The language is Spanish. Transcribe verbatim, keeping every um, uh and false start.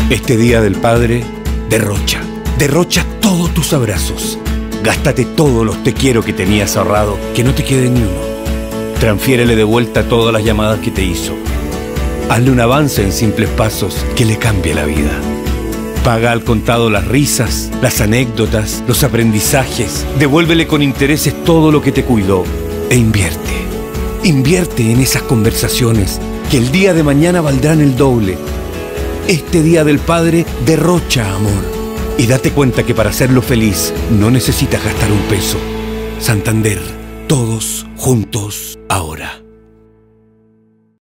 Este Día del Padre, derrocha. Derrocha todos tus abrazos. Gástate todos los te quiero que tenías ahorrado, que no te quede ni uno. Transfiérele de vuelta todas las llamadas que te hizo. Hazle un avance en simples pasos que le cambie la vida. Paga al contado las risas, las anécdotas, los aprendizajes. Devuélvele con intereses todo lo que te cuidó. E invierte. Invierte en esas conversaciones que el día de mañana valdrán el doble. Este Día del Padre, derrocha amor. Y date cuenta que para hacerlo feliz no necesitas gastar un peso. Santander, todos juntos ahora.